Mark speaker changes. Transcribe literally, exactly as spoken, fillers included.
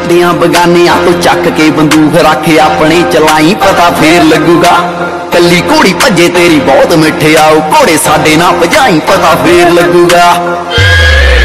Speaker 1: साडियां बगानियां तो चक के बंदूक रख अपनी चलाई पता फिर लगूगा। कली घोड़ी भजे तेरी बहुत मिठे आओ घोड़े साडे ना भजाई पता फिर लगूगा।